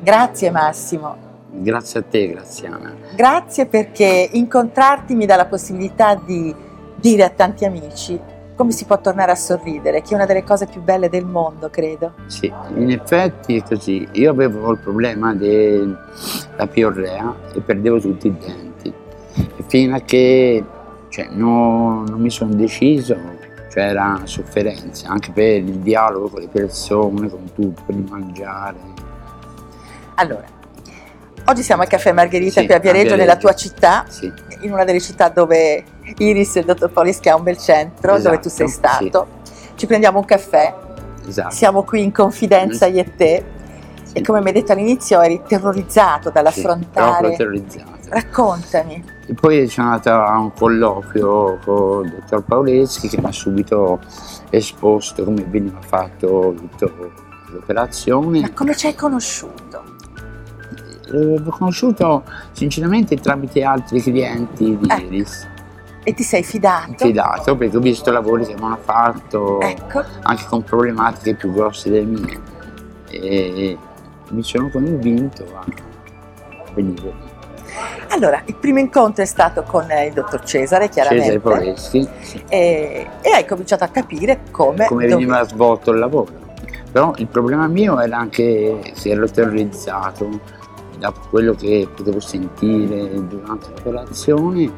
Grazie Massimo. Grazie a te, Graziana. Grazie perché incontrarti mi dà la possibilità di dire a tanti amici come si può tornare a sorridere, che è una delle cose più belle del mondo, credo. Sì, in effetti è così. Io avevo il problema della piorrea e perdevo tutti i denti. E fino a che non mi sono deciso, c'era sofferenza, anche per il dialogo con le persone, con tutto, per il mangiare. Allora, oggi siamo al Caffè Margherita, Sì, qui a Viareggio, nella tua città, sì. in una delle città dove Iris e il dottor Polischi ha un bel centro, Esatto, dove tu sei stato. Ci prendiamo un caffè, Esatto. siamo qui in confidenza io e te, Sì. e come mi hai detto all'inizio eri terrorizzato dall'affrontare. Proprio terrorizzato. Raccontami. E poi sono andato a un colloquio con il dottor Paoleschi che mi ha subito esposto come veniva fatto tutta l'operazione. Ma come ci hai conosciuto? L'ho conosciuto sinceramente tramite altri clienti di Iris. E ti sei fidato? Perché ho visto lavori che avevano fatto, Ecco. anche con problematiche più grosse delle mie, e mi sono convinto a venire. Allora, il primo incontro è stato con il dottor Cesare, chiaramente. Cesare Paoleschi, sì. E hai cominciato a capire come veniva svolto il lavoro. Però il problema mio era anche se ero terrorizzato da quello che potevo sentire durante l'operazione,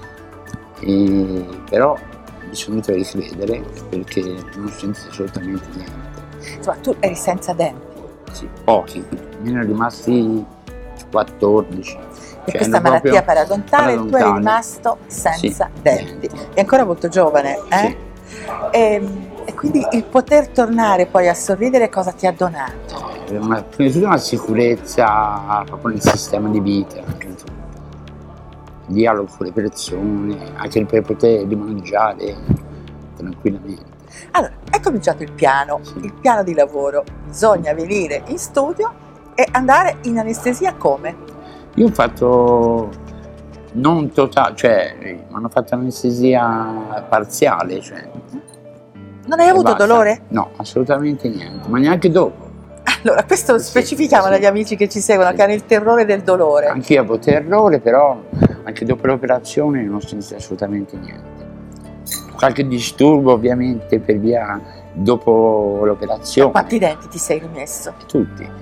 però mi sono dovuto ricredere perché non sentito assolutamente niente. Insomma, tu eri senza denti. Sì, pochi, me ne erano rimasti 14. Per questa malattia paradontale tu eri rimasto senza denti. È ancora molto giovane, eh? Sì. E quindi il poter tornare poi a sorridere cosa ti ha donato? Prima di tutto una sicurezza proprio nel sistema di vita, il dialogo con le persone, anche per poter rimangiare tranquillamente. Allora, è cominciato il piano di lavoro. Bisogna venire in studio e andare in anestesia come? Io ho fatto non totale, mi hanno fatto anestesia parziale, Non hai avuto dolore? No, assolutamente niente, ma neanche dopo. Allora, questo specifichiamo agli amici che ci seguono, che hanno il terrore del dolore. Anch'io avevo terrore, però anche dopo l'operazione non ho sentito assolutamente niente. Qualche disturbo ovviamente per via dopo l'operazione. Quanti denti ti sei rimesso? Tutti.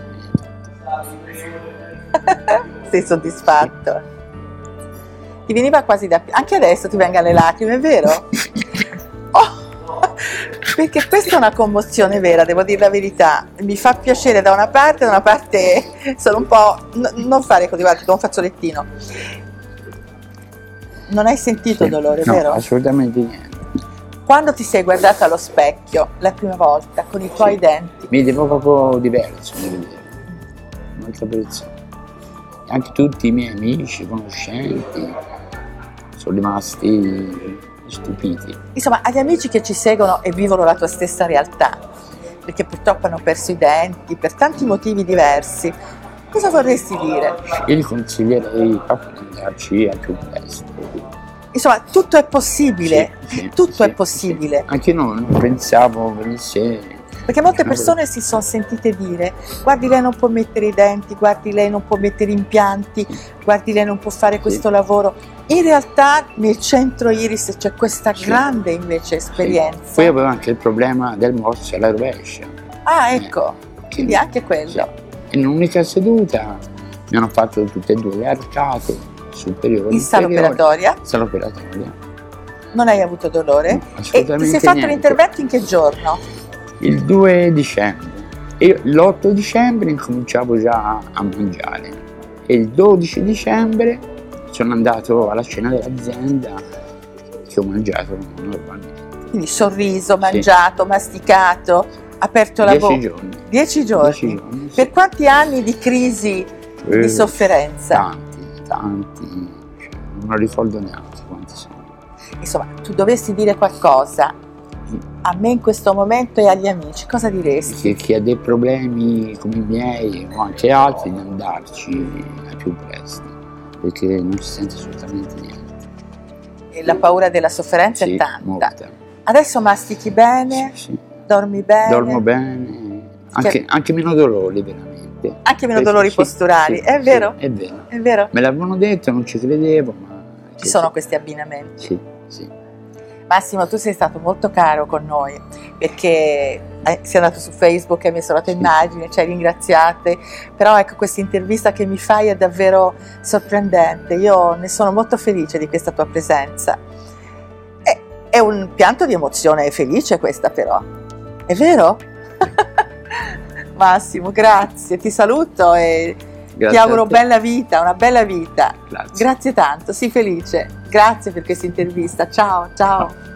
Sei soddisfatto? Ti veniva quasi da... Anche adesso ti vengono le lacrime, è vero? Oh, perché questa è una commozione vera, devo dire la verità. Mi fa piacere da una parte sono un po'... non fare così, guarda, un fazzolettino. Non hai sentito dolore, no, vero? Assolutamente niente. Quando ti sei guardato allo specchio la prima volta con i tuoi denti? Mi vedevo proprio diverso, un'altra persona. Anche tutti i miei amici, conoscenti, sono rimasti stupiti. Insomma, agli amici che ci seguono e vivono la tua stessa realtà, perché purtroppo hanno perso i denti per tanti motivi diversi, cosa vorresti dire? Io gli consiglierei proprio di andarci al più presto. Insomma, tutto è possibile, tutto è possibile. Sì. Anche io non pensavo venisse... Perché molte persone si sono sentite dire: guardi, lei non può mettere i denti, guardi, lei non può mettere impianti, guardi, lei non può fare questo lavoro. In realtà nel centro Iris c'è questa grande invece esperienza. Sì. Poi avevo anche il problema del morso alla rovescia. Ah, ecco, quindi anche quello. Sì. In un'unica seduta mi hanno fatto tutte e due le arcate superiori. In sala operatoria? Sala operatoria. Non hai avuto dolore? No, assolutamente. E ti sei fatto l'intervento in che giorno? Il 2 dicembre. Io l'8 dicembre incominciavo già a mangiare e il 12 dicembre sono andato alla cena dell'azienda che ho mangiato normalmente. Quindi sorriso, mangiato, masticato, aperto la bocca. 10 giorni. 10 giorni. 10 giorni, sì. Per quanti anni di crisi, di sofferenza? Tanti, non lo ricordo neanche quanti sono. Insomma, tu dovessi dire qualcosa a me in questo momento e agli amici, cosa diresti? Che chi ha dei problemi come i miei o anche altri di andarci al più presto, perché non si sente assolutamente niente. E la paura della sofferenza è tanta. Molta. Adesso mastichi bene? Sì. Dormi bene? Dormo bene. anche meno dolori veramente. Anche meno dolori posturali, è vero? Sì, è vero. È vero? Me l'avevano detto, non ci credevo, ma... Ci sono questi abbinamenti. Sì, sì. Massimo, tu sei stato molto caro con noi, perché sei andato su Facebook e hai messo la tua immagine, ci hai ringraziate, però ecco, questa intervista che mi fai è davvero sorprendente, io ne sono molto felice di questa tua presenza. È un pianto di emozione felice questa, però, è vero? Massimo, grazie, ti saluto e ti auguro bella vita, una bella vita. Grazie. Grazie tanto, sii felice. Grazie per questa intervista. Ciao, ciao.